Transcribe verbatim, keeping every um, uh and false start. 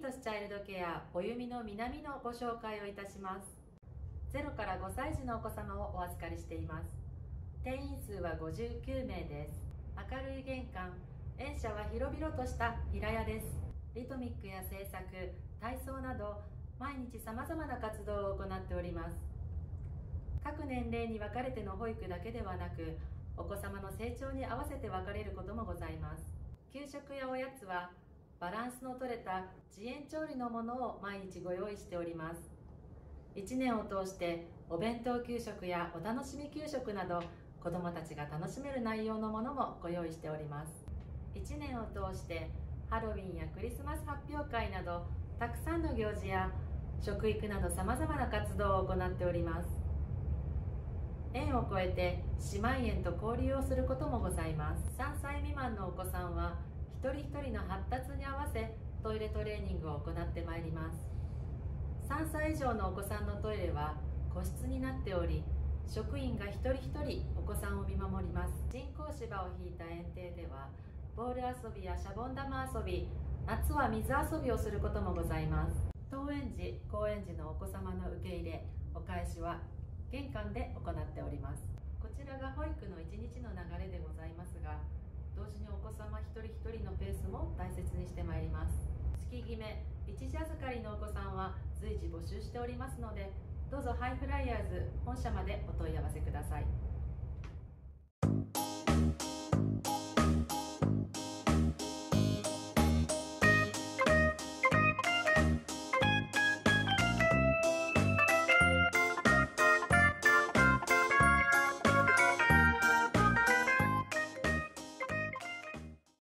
ートスチャイルドケアおゆみの南のご紹介をいたします。ゼロからごさい児のお子様をお預かりしています。定員数はごじゅうきゅうめいです。明るい玄関、園舎は広々とした平屋です。リトミックや制作、体操など毎日さまざまな活動を行っております。各年齢に分かれての保育だけではなく、お子様の成長に合わせて分かれることもございます。給食やおやつはバランスの取れた自園調理のものを毎日ご用意しております。いちねんを通してお弁当給食やお楽しみ給食など子どもたちが楽しめる内容のものもご用意しております。いちねんを通してハロウィンやクリスマス発表会などたくさんの行事や食育などさまざまな活動を行っております。園を越えて姉妹園と交流をすることもございます。さんさい未満のお子さんは一人一人の発達に合わせトイレトレーニングを行ってまいります。さんさい以上のお子さんのトイレは個室になっており、職員が一人一人お子さんを見守ります。人工芝を引いた園庭ではボール遊びやシャボン玉遊び、夏は水遊びをすることもございます。登園時、後園時のお子様の受け入れ、お返しは玄関で行っております。こちらが保育のいちにちの流れでございますが、同時にお子様一人一人のペースも大切にしてまいります。月決め、一時預かりのお子さんは随時募集しておりますので、どうぞハイフライヤーズ本社までお問い合わせください。